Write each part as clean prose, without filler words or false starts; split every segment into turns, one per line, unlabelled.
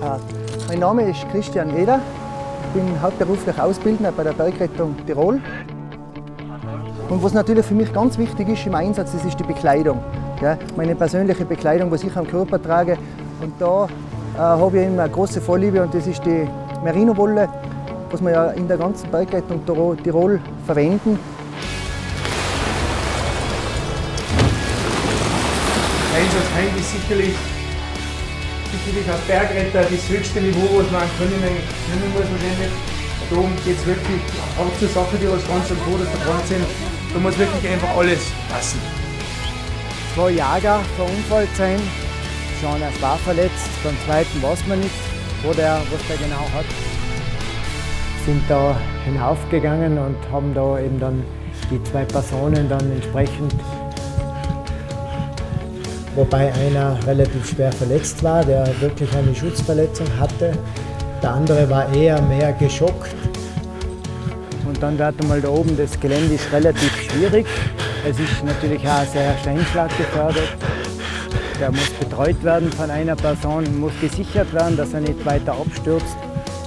Part. Mein Name ist Christian Eder. Ich bin hauptberuflich Ausbildner bei der Bergrettung Tirol. Und was natürlich für mich ganz wichtig ist im Einsatz, das ist die Bekleidung. Ja, meine persönliche Bekleidung, was ich am Körper trage. Und da habe ich eine große Vorliebe und das ist die Merino-Wolle, was wir ja in der ganzen Bergrettung Tirol verwenden.
Einsatzheim ist sicherlich als Bergretter das höchste Niveau, was man können muss wahrscheinlich. Da geht es wirklich auch zur Sache, die was ganz am Todesverband sind. Da muss wirklich einfach alles passen.
2 Jäger verunfallt sein, schon er schwer verletzt, beim zweiten weiß man nicht, was der genau hat. Sind da hinaufgegangen und haben da eben dann die 2 Personen dann entsprechend, wobei einer relativ schwer verletzt war, der wirklich eine Schutzverletzung hatte. Der andere war eher mehr geschockt. Und dann wird einmal da oben, das Gelände ist relativ schwierig. Es ist natürlich auch sehr steinschlaggefährdet. Der muss betreut werden von einer Person, muss gesichert werden, dass er nicht weiter abstürzt.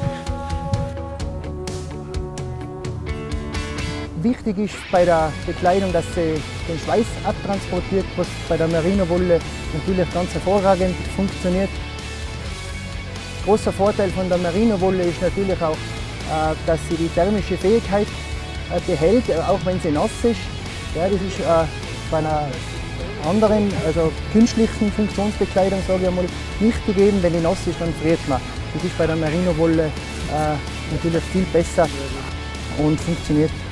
Wichtig ist bei der Bekleidung, dass sie den Schweiß abtransportiert, was bei der Merino-Wolle natürlich ganz hervorragend funktioniert. Großer Vorteil von der Merino-Wolle ist natürlich auch, dass sie die thermische Fähigkeit behält, auch wenn sie nass ist. Ja, das ist bei einer anderen, also künstlichen Funktionsbekleidung, sage ich einmal, nicht gegeben. Wenn die nass ist, dann friert man. Das ist bei der Merino-Wolle natürlich viel besser und funktioniert